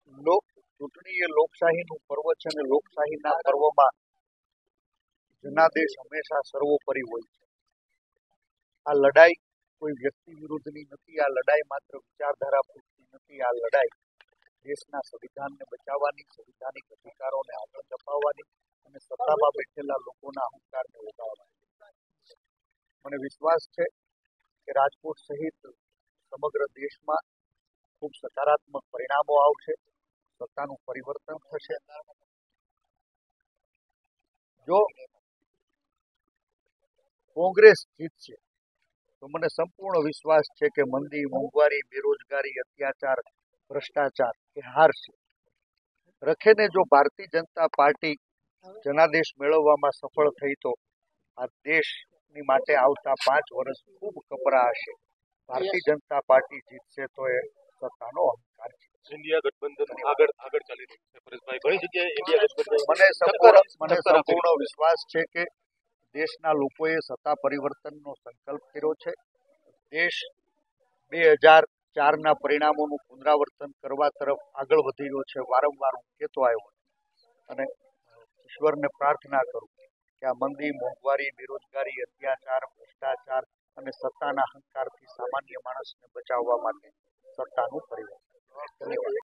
ચૂંટણી એ લોકશાહીનું પર્વ છે અને લોકશાહીના પર્વમાં જનાદેશ હંમેશા સર્વોપરી હોય છે. આ લડાઈ કોઈ વ્યક્તિ વિરુદ્ધની નથી. આ લડાઈ માત્ર વિચારધારા પૂરતી નથી. આ લડાઈ દેશના સંવિધાનને બચાવવાની, સંવિધાનિક અધિકારોને આગળ ધપાવવાની અને સત્તામાં બેઠેલા લોકોના અહંકારને ઓગાળવાની. મને વિશ્વાસ છે કે રાજકોટ સહિત સમગ્ર દેશમાં ખૂબ સકારાત્મક પરિણામો આવશે. સત્તાનું પરિવર્તન થશે. જો કોંગ્રેસ જીતશે તો મને સંપૂર્ણ વિશ્વાસ છે કે મંદી, મોંઘવારી, બેરોજગારી, અત્યાચાર, ભ્રષ્ટાચાર એ હારશે. રખેને જો ભારતીય જનતા પાર્ટી જનાદેશ મેળવવામાં સફળ થઈ તો આ દેશની માટે આવતા 5 વર્ષ ખૂબ કપરા હશે. ભારતીય જનતા પાર્ટી જીતશે તો એ સત્તાનો અહંકાર છે. ઇન્ડિયા ગઠબંધન આગળ ચાલી રહ્યું છે પરેશભાઈ. ઘણી જગ્યાએ ઇન્ડિયા ગઠબંધન મને સંપૂર્ણ વિશ્વાસ છે કે દેશના લોકોએ સત્તા પરિવર્તનનો સંકલ્પ કર્યો છે. દેશ 2004ના પરિણામોનું પુનરાવર્તન કરવા તરફ આગળ વધી રહ્યો છે. વારંવાર હું કહેતો આવ્યો અને ઈશ્વરને પ્રાર્થના કરું કે આ મંદી, મોંઘવારી, બેરોજગારી, અત્યાચાર, ભ્રષ્ટાચાર અને સત્તાના અહંકારથી સામાન્ય માણસને બચાવવા માટે સત્તાનું પરિવર્તન.